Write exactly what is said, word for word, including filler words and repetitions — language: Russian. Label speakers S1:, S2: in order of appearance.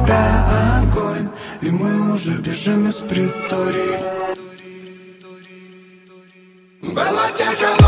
S1: тебя огонь, и мы уже бежим из притории. Была тяжелая